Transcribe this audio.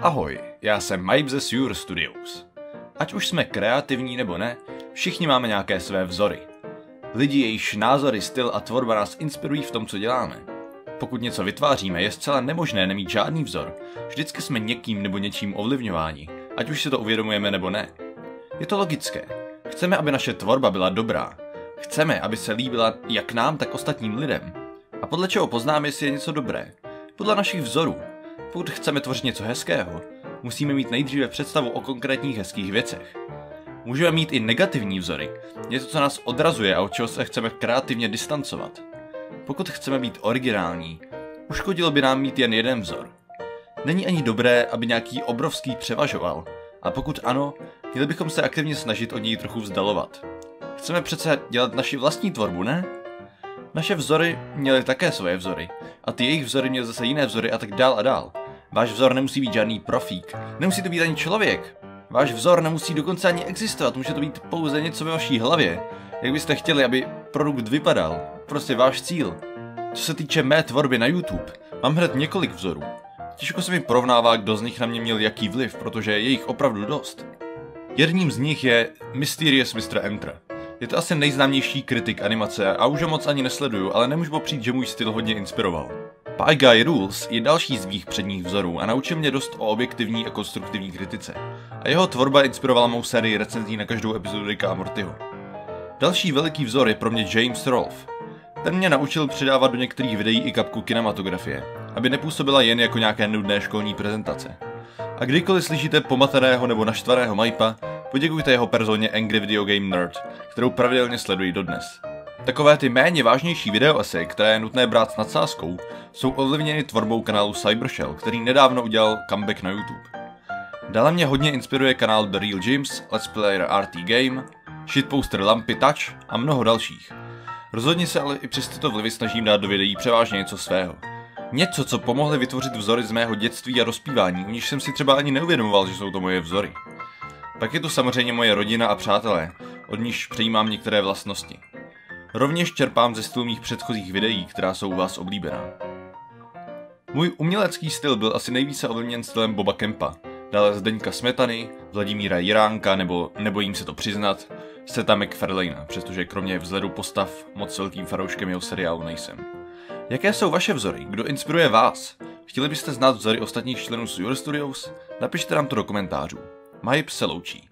Ahoj, já jsem Mike ze Sure Studios. Ať už jsme kreativní nebo ne, všichni máme nějaké své vzory. Lidi, jejichž názory, styl a tvorba nás inspirují v tom, co děláme. Pokud něco vytváříme, je zcela nemožné nemít žádný vzor. Vždycky jsme někým nebo něčím ovlivňováni, ať už si to uvědomujeme nebo ne. Je to logické. Chceme, aby naše tvorba byla dobrá. Chceme, aby se líbila jak nám, tak ostatním lidem. A podle čeho poznáme, jestli je něco dobré? Podle našich vzorů. Pokud chceme tvořit něco hezkého, musíme mít nejdříve představu o konkrétních hezkých věcech. Můžeme mít i negativní vzory, něco, co nás odrazuje a od čeho se chceme kreativně distancovat. Pokud chceme být originální, uškodilo by nám mít jen jeden vzor. Není ani dobré, aby nějaký obrovský převažoval, a pokud ano, měli bychom se aktivně snažit od něj trochu vzdalovat. Chceme přece dělat naši vlastní tvorbu, ne? Naše vzory měly také svoje vzory, a ty jejich vzory měly zase jiné vzory a tak dál a dál. Váš vzor nemusí být žádný profík, nemusí to být ani člověk. Váš vzor nemusí dokonce ani existovat, může to být pouze něco ve vaší hlavě. Jak byste chtěli, aby produkt vypadal, prostě váš cíl. Co se týče mé tvorby na YouTube, mám hned několik vzorů. Těžko se mi porovnává, kdo z nich na mě měl jaký vliv, protože je jich opravdu dost. Jedním z nich je Mysterious Mr. Enter. Je to asi nejznámější kritik animace a už ho moc ani nesleduju, ale nemůžu popřít, že můj styl hodně inspiroval. Pie Guy Rules je další z mých předních vzorů a naučil mě dost o objektivní a konstruktivní kritice. A jeho tvorba inspirovala mou sérii recenzí na každou epizodu Ricka a Mortyho. Další veliký vzor je pro mě James Rolfe. Ten mě naučil přidávat do některých videí i kapku kinematografie, aby nepůsobila jen jako nějaké nudné školní prezentace. A kdykoliv slyšíte pomateného nebo naštvaného Majpa, poděkujte jeho personě Angry Video Game Nerd, kterou pravidelně sleduji dodnes. Takové ty méně vážnější videoesy, které je nutné brát s nadsázkou, jsou ovlivněny tvorbou kanálu Cybershell, který nedávno udělal comeback na YouTube. Dále mě hodně inspiruje kanál The Real Gyms, Let's Player RT Game, Shitposter Lampy Touch a mnoho dalších. Rozhodně se ale i přes tyto vlivy snažím dát do videí převážně něco svého. Něco, co pomohly vytvořit vzory z mého dětství a dospívání, u nich jsem si třeba ani neuvědomoval, že jsou to moje vzory. Pak je tu samozřejmě moje rodina a přátelé, od níž přejímám některé vlastnosti. Rovněž čerpám ze stylu mých předchozích videí, která jsou u vás oblíbená. Můj umělecký styl byl asi nejvíce ovlivněn stylem Boba Kempa, dále Zdeňka Smetany, Vladimíra Jiránka nebo, nebojím se to přiznat, Seta MacFarlane'a, přestože kromě vzhledu postav moc velkým fanouškem jeho seriálu nejsem. Jaké jsou vaše vzory? Kdo inspiruje vás? Chtěli byste znát vzory ostatních členů Sure Studios? Napište nám to do komentářů. Majp se loučí.